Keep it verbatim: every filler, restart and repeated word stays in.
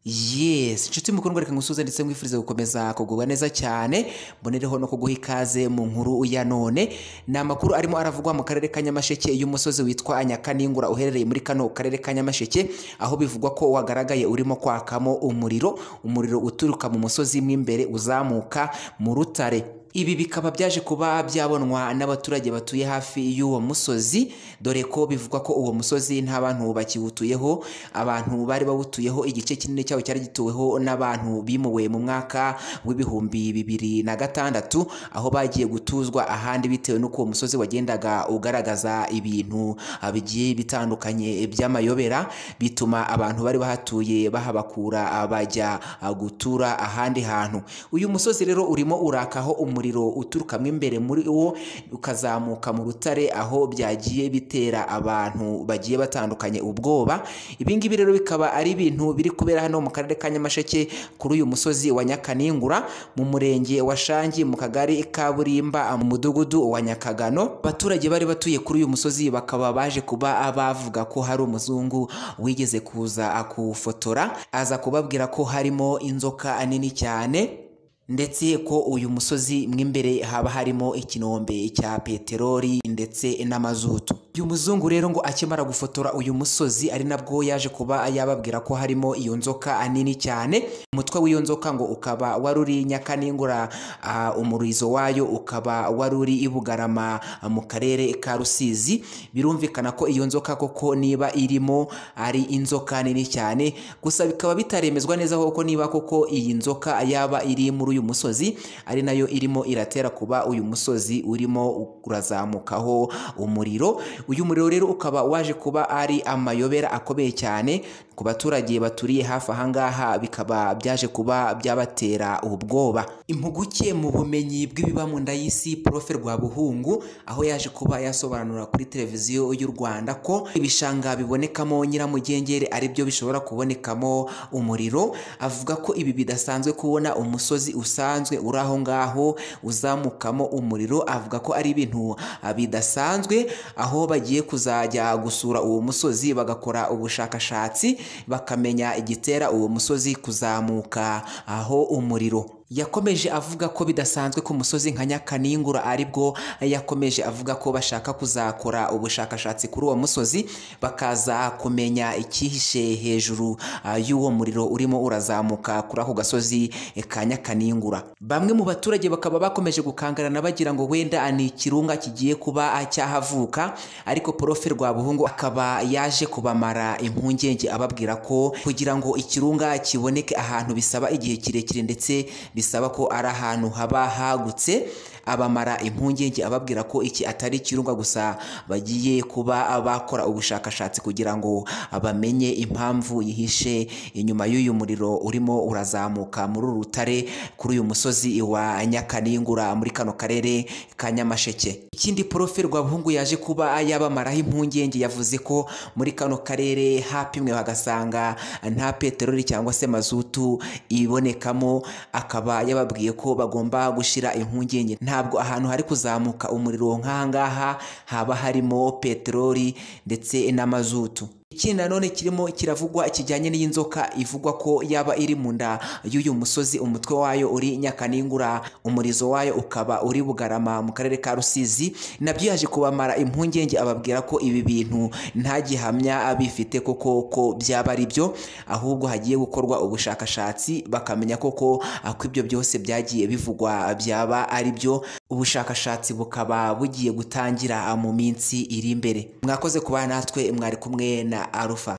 Yes, nshuti mukundwa reka ngusuze ndetse mwifurize gukomeza kugubwa neza cyane, mbonereho no kuguha ikaze mu nkuru ya none. Ni amakuru arimo aravugwa mu karere ka Nyamasheke y'umusozi witwa Nyakaningura uherereye muri kano karere ka Nyamasheke, aho bivugwa ko wagaragaye urimo kwakamo umuriro, umuriro uturuka mu musozi mw'imbere uzamuka mu rutare. Ibi bikaba byaje kuba byabonwa n'abaturage batuye hafi y'uwo musozi, dore ko bivugwa ko uwo musozi nta bantu bakiwutuyeho. Abantu bari bawutuyeho igice kinini cyawo cyari gituweho n'abantu bimuwe mu mwaka w'ibihumbi bibiri na gatandatu, aho bagiye gutuzwa ahandi bitewe n'uko uwo musozi wagendaga ugaragaza ibintu bigiye bitandukanye by'amayobera, bituma abantu bari bahatuye bahabakura bajya gutura ahandi hantu. Uyu musozi rero urimo urakaho umuriro uturuka imbere muri wo ukazamuka mu rutare, aho byagiye bitera abantu bagiye batandukanye ubwoba. Ibi ngibi rero bikaba ari ibintu biri kubera hano mu karere ka Nyamasheke kuri uyu musozi wa Nyakaningura, mu murenge wa Shangi, mu kagari ka Burimba, mu mudugudu wa Nyakagano. Abaturage bari batuye kuri uyu musozi bakaba baje kuba bavuga ko hari umuzungu wigeze kuza akufotora, aza kubabwira ko harimo inzoka nini cyane, ndetse ko uyu musozi mw'imbere haba harimo ikinombe cya peteroli ndetse n'amazutu. Uyu muzungu rero ngo akimara gufotora uyu musozi ari nabwo yaje kuba yababwira ko harimo iyo nzoka nini cyane. Umutwe w'iyo nzoka ngo ukaba wari uri Nyakaningura, uh, umurizo wayo ukaba wari uri i Bugarama mu karere ka Rusizi. Birumvikana ko iyo nzoka koko niba irimo ari inzoka nini cyane, gusa bikaba bitaremezwa neza koko niba koko iyi nzoka yaba iri muri uyu musozi ari nayo irimo iratera kuba uyu musozi urimo urazamukaho umuriro. Uyu muriro rero ukaba waje kuba ari amayobera akomeye cyane ku baturage baturiye hafi ahangaha, bikaba byaje kuba byabatera ubwoba. Impuguke mu bumenyi bw'ibiba mu nda y'isi Prof Rwabuhungu, aho yaje kuba yasobanura kuri televiziyo y'u Rwanda ko ibishanga bibonekamo nyiramugengeri ari byo bishobora kubonekamo umuriro. Avuga ko ibi bidasanzwe kubona umusozi usanzwe uri aho ngaho uzamukamo umuriro. Avuga ko ari ibintu bidasanzwe, aho bagiye kuzajya gusura uwo musozi bagakora ubushakashatsi bakamenya igitera uwo musozi kuzamuka aho umuriro. Yakomeje avuga ko bidasanzwe ku musozi nka Nyakaningura, aribwo yakomeje avuga ko bashaka kuzakora ubushakashatsi kuri uwo musozi bakaza kumenya ikihishe hejuru uh, y'uwo muriro urimo urazamuka kuri ako gasozi ka Nyakaningura. Bamwe mu baturage bakaba bakomeje gukangarana bagira ngo wenda ni ikirunga kigiye kuba cyahavuka, ariko Prof Rwabuhungu akaba yaje kubamara impungenge ababwira ko kugira ngo ikirunga kiboneke ahantu bisaba igihe kirekire ndetse bisaba ko ari ahantu haba hagutse. Abamara impungenge ababwira ko iki atari ikirunga gusa, bagiye kuba bakora ubushakashatsi kugira ngo bamenye impamvu yihishe inyuma y'uyu muriro urimo urazamuka muri uru rutare kuri uyu musozi wa Nyakaningura muri kano karere ka Nyamasheke. Ikindi Prof Rwabuhungu yaje kuba yabamaraho impungenge, yavuze ko muri kano karere hapimwe bagasanga nta peteroli cyangwa se mazutu ibonekamo. Akaba yababwiye ko bagomba gushira impungenge, ntabwo ahantu hari kuzamuka umuriro nk'ahangaha haba harimo peteroli ndetse n'amazutu. Ikindi nanone kirimo kiravugwa kijyanye n'iyi nzoka ivugwa ko yaba iri mu nda y'uyu musozi, umutwe wayo uri Nyakaningura, umurizo wayo ukaba uri Bugarama mu karere ka Rusizi. Nabyo yaje kubamara impungenge ababwira ko ibi bintu nta gihamya bifite koko ko byaba ari byo, ahubwo hagiye gukorwa ubushakashatsi bakamenya koko ko ibyo byose byagiye bivugwa byaba ari byo. Ubushakashatsi bukaba bugiye gutangira mu minsi iri imbere. Mwakoze kuba natwe, mwari kumwe na Alpha.